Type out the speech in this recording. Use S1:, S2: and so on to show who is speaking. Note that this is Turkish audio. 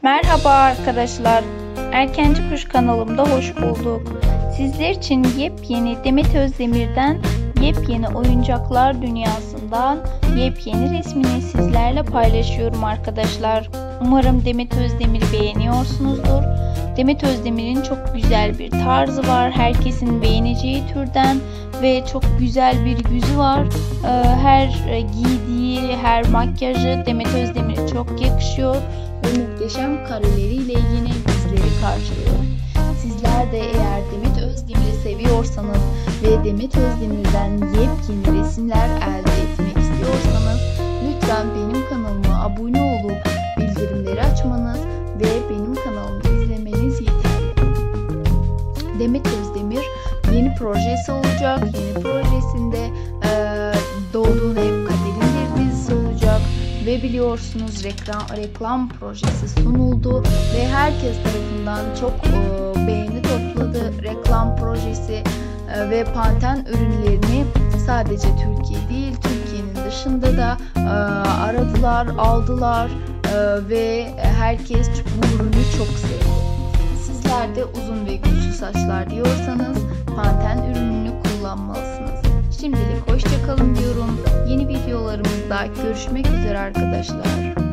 S1: Merhaba arkadaşlar. Erkenci Kuş kanalımda hoş bulduk. Sizler için yepyeni Demet Özdemir'den yepyeni oyuncaklar dünyasından yepyeni resmini sizlerle paylaşıyorum arkadaşlar. Umarım Demet Özdemir'i beğeniyorsunuzdur. Demet Özdemir'in çok güzel bir tarzı var. Herkesin beğeneceği türden ve çok güzel bir yüzü var. Her giydiği, her makyajı Demet Özdemir'e çok yakışıyor ve muhteşem kareleriyle yine bizleri karşılıyor. Sizler de eğer Demet Özdemir'i seviyorsanız ve Demet Özdemir'den yepyeni resimler elde etmek istiyorsanız lütfen benim kanalıma abone olup bildirimleri açmanız ve benim kanalımı izlemeniz yeterli. Demet Özdemir yeni projesi olacak. Yeni projesinde Doğduğun Ev Kaderimdir dizisi olacak ve biliyorsunuz reklam projesi sunuldu ve herkes tarafından çok beğeni topladı reklam projesi ve Panten ürünlerini sadece Türkiye değil, Türkiye'nin dışında da aradılar, aldılar ve herkes bu ürünü çok sevdi. Sizler de uzun ve güçlü saçlar diyorsanız Panten ürününü kullanmalısınız. Şimdilik hoşça kalın diyorum. Yeni videolarımızda görüşmek üzere arkadaşlar.